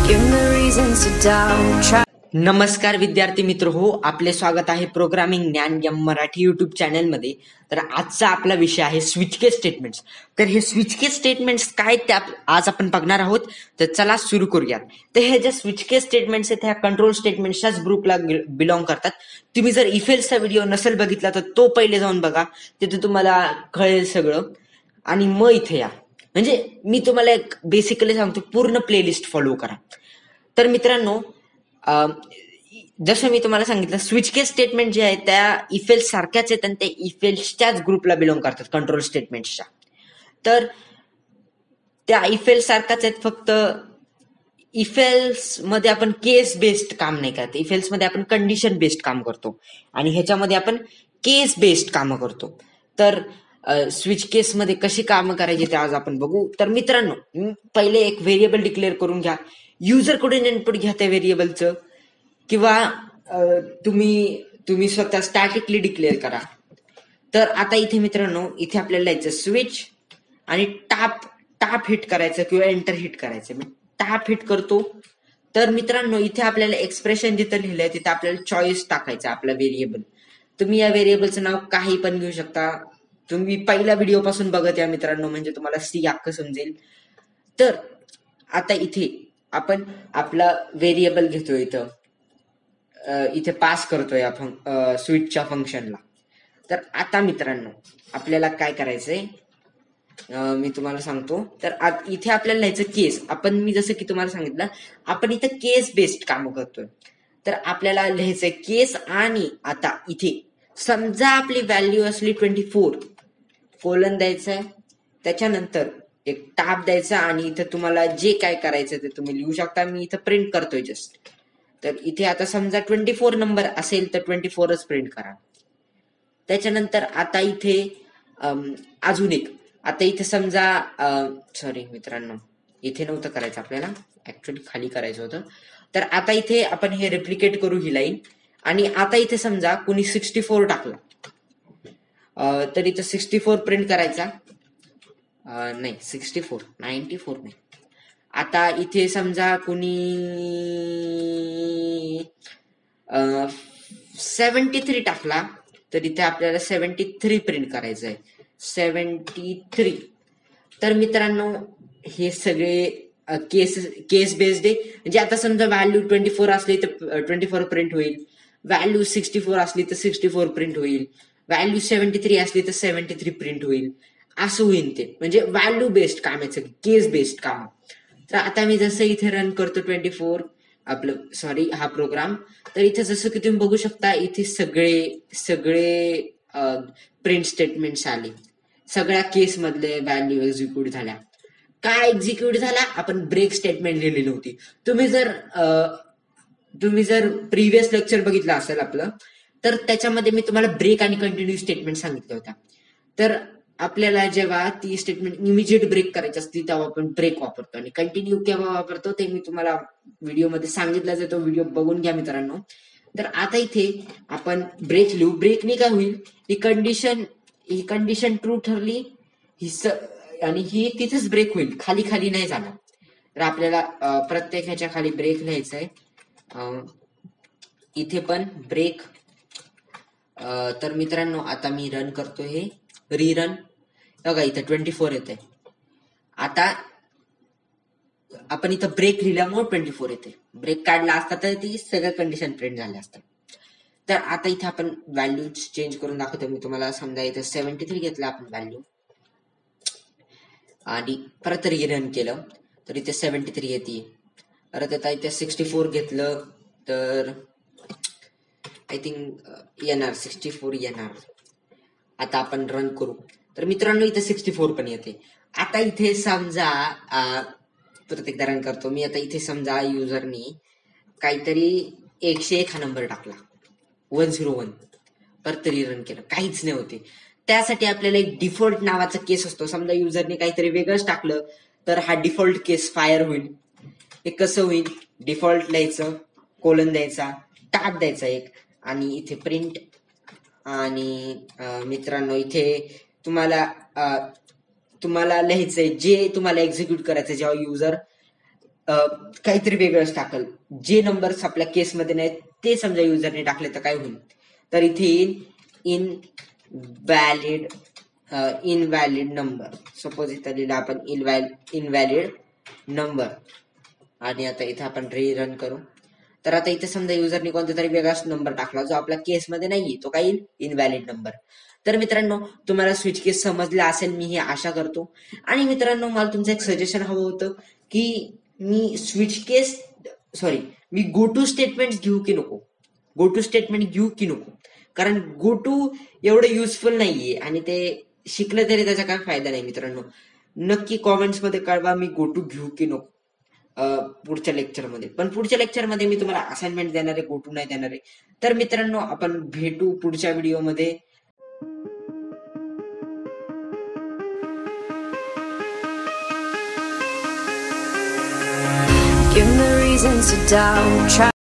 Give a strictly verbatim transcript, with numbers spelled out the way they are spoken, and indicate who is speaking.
Speaker 1: Give me reasons to doubt. Try.
Speaker 2: नमस्कार विद्यार्थी मित्र हो, आपले स्वागत आहे प्रोग्रामिंग ज्ञान एम मराठी युट्यूब चॅनल मध्ये. तर आजचा आपला विषय आहे स्विच केस स्टेटमेंट्स. तर हे स्विच केस स्टेटमेंट्स काय ते आज आपण बघणार आहोत. तर चला सुरू करूयात. तर हे जे स्विच केस स्टेटमेंट्स आहेत ह्या कंट्रोल स्टेटमेंट्सच्याच ग्रुपला बिलॉंग करतात. तुम्ही जर इफेल्सचा व्हिडिओ नसेल बघितला तर तो पहिले जाऊन बघा, तिथे तुम्हाला कळेल सगळं. आणि मग इथे या, म्हणजे मी तुम्हाला एक बेसिकली सांगतो, पूर्ण प्लेलिस्ट फॉलो करा. तर मित्रांनो, जसं मी तुम्हाला सांगितलं, स्विच केस स्टेटमेंट जे आहे त्या इफेल्स सारख्याच आहेत आणि ते इफेल्सच्याच ग्रुपला बिलॉंग करतात, कंट्रोल स्टेटमेंट्सच्या. तर त्या इफेल्स सारखाच आहेत, फक्त इफेल्स मध्ये आपण केस बेस्ड काम नाही करत, इफेल्स मध्ये आपण कंडिशन बेस्ड काम करतो आणि ह्याच्यामध्ये आपण केस बेस्ड काम करतो. तर स्विच केस मध्ये कशी कामं करायची ते आज आपण बघू. तर मित्रांनो, पहिले एक व्हेरिएबल डिक्लेअर करून घ्या. युजर कडून इनपुट घ्या त्या व्हेरिएबलचं, किंवा तुम्ही तुम्ही स्वतः स्टॅटिकली डिक्लेअर करा. तर आता इथे मित्रांनो, इथे आपल्याला यायचं स्विच आणि टाप टाप हिट करायचं किंवा एंटर हिट करायचं. मी टाप हिट करतो. तर मित्रांनो, इथे आपल्याला एक्सप्रेशन जिथं लिहिलंय तिथे आपल्याला चॉईस टाकायचं आपला व्हेरिएबल. तुम्ही या व्हेरिएबलचं नाव काही पण घेऊ शकता. तुम्ही पहिल्या व्हिडिओ पासून बघत या मित्रांनो, म्हणजे तुम्हाला सी अख्खं समजेल. तर आता इथे आपण आपला व्हेरिएबल घेतोय, इथं इथे पास करतोय आपण स्विचच्या फंक्शनला. तर आता मित्रांनो, आपल्याला काय करायचंय मी तुम्हाला सांगतो. तर इथे आपल्याला लिहायचं केस. आपण मी जसं की तुम्हाला सांगितलं, आपण इथं केस बेस्ड काम करतोय. तर आपल्याला लिहायचंय केस. आणि आता इथे समजा आपली व्हॅल्यू असली ट्वेंटी फोर, कोलन द्यायचंय, त्याच्यानंतर एक टाप द्यायचा आणि इथं तुम्हाला जे काय करायचं ते तुम्ही लिहू शकता. मी इथं प्रिंट करतोय जस्ट. तर इथे आता समजा ट्वेंटी फोर नंबर असेल तर ट्वेंटी फोरच प्रिंट करा. त्याच्यानंतर आता इथे अजून एक, आता इथे समजा सॉरी मित्रांनो, इथे नव्हतं करायचं आपल्याला, ऍक्च्युअली खाली करायचं होतं. तर आता इथे आपण हे रेप्लिकेट करू ही लाईन. आणि आता इथे समजा कुणी सिक्स्टी फोर टाकला, तर इथं सिक्स्टी फोर प्रिंट करायचा. नाही सिक्स्टी फोर नाईन्टी फोर नाही. आता इथे समजा कुणी सेव्हन्टी थ्री टाकला, तर इथे आपल्याला सेव्हन्टी थ्री प्रिंट करायचं आहे. Seventy three. तर मित्रांनो, हे सगळे केस केस बेस्ड आहे. म्हणजे आता समजा व्हॅल्यू ट्वेंटी फोर असली तर ट्वेंटी फोर प्रिंट होईल, व्हॅल्यू सिक्स्टी फोर असली तर सिक्स्टी फोर प्रिंट होईल, व्हॅल्यू सेव्हन्टी थ्री असली तर सेव्हन्टी थ्री प्रिंट होईल, असं होईल. ते म्हणजे व्हॅल्यू बेस्ड काम आहे, केस बेस्ड काम. तर आता मी जसं इथे रन करतो ट्वेंटी फोर आपलं सॉरी हा प्रोग्राम, तर इथे जसं की तुम्ही बघू शकता, इथे सगळे सगळे प्रिंट स्टेटमेंट्स आले. सगळ्या केस मधले व्हॅल्यू एक्झिक्यूट झाल्या. काय एक्झिक्यूट झाला? आपण ब्रेक स्टेटमेंट लिहिलेली होती. तुम्ही जर तुम्ही जर प्रिव्हियस लेक्चर बघितलं असेल आपलं, तर त्याच्यामध्ये मी तुम्हाला ब्रेक आणि कंटिन्यू स्टेटमेंट सांगितलं होत्या. तर आपल्याला जेव्हा ती स्टेटमेंट इमिजिएट ब्रेक करायची असते तेव्हा आपण ब्रेक वापरतो, आणि कंटिन्यू केव्हा वापरतो ते मी तुम्हाला व्हिडिओमध्ये सांगितलं, तो व्हिडिओ बघून घ्या मित्रांनो. तर आता इथे आपण ब्रेक लिहू. ब्रेकने काय होईल, ही कंडिशन ही कंडिशन ट्रू ठरली ही आणि ही तिथेच ब्रेक होईल, खाली खाली नाही जाणार. तर आपल्याला प्रत्येक ह्याच्या खाली ब्रेक लिहायचा आहे. इथे पण ब्रेक. तर मित्रांनो, आता मी रन करतो हे रीरन. बघा इथं ट्वेंटी फोर येते. आता आपण इथं ब्रेक लिहिल्यामुळे ट्वेंटी फोर येते. ब्रेक काढला असता तर ती सगळ्या कंडिशन प्रिंट झाल्या असतात. तर आता इथे आपण व्हॅल्यू चेंज करून दाखवतो मी तुम्हाला. समजा इथं सेव्हन्टी थ्री घेतलं आपण व्हॅल्यू आणि परत रीरन केलं तर इथे सेव्हन्टी थ्री येते. परत आता इथे सिक्स्टी फोर घेतलं तर आय थिंक येणार सिक्स्टी फोर येणार. आता आपण रन करू. तर मित्रांनो, इथे सिक्स्टी फोर पण येते. आता इथे समजा प्रत्येकदा रन करतो मी. आता इथे समजा युजरनी काहीतरी एकशे एक हा नंबर टाकला, वन झिरो वन, परत रन केलं, काहीच नाही होते. त्यासाठी आपल्याला एक डिफॉल्ट नावाचा केस असतो. समजा युजरने काहीतरी वेगळंच टाकलं तर हा डिफॉल्ट केस फायर होईल. हे कसं होईल, डिफॉल्ट लिहायचं, कोलन द्यायचा, टाप द्यायचा एक, आणि इथे प्रिंट. आणि मित्रांनो, इथे तुम्हाला तुम्हाला लिहायचंय जे तुम्हाला एक्झिक्यूट करायचं जेव्हा युजर काहीतरी वेगळंच टाकल, जे नंबर्स आपल्या केसमध्ये नाहीत ते समजा युजरने टाकले तर काय होईल, तर इथे येईल in valid invalid number. Suppose इथं लिहिलं आपण इनव्हॅलिड नंबर आणि आता इथे आपण रिरन करू. तर आता इथे समजा युजरने कोणता तरी वेगळाच नंबर टाकला जो आपल्या केसमध्ये नाहीये, तो काय येईल इनव्हॅलिड नंबर. तर मित्रांनो तुम्हाला स्विच केस समजला असेल मी हे आशा करतो. आणि मित्रांनो मला तुमचं एक सजेशन हवं होतं की मी स्विच केस सॉरी मी गो टू स्टेटमेंट घेऊ की नको, गो टू स्टेटमेंट घेऊ की नको, कारण गो टू एवढं युजफुल नाहीये आणि ते शिकलं तरी त्याचा काय फायदा नाही. मित्रांनो नक्की कॉमेंट्स मध्ये कळवा मी गो टू घेऊ की नको पुढच्या लेक्चरमध्ये. पण पुढच्या लेक्चरमध्ये मी तुम्हाला असाइनमेंट देणार आहे, गो टू नाही देणार आहे. तर मित्रांनो आपण भेटू पुढच्या व्हिडिओमध्ये.
Speaker 1: Give me reasons to doubt. Try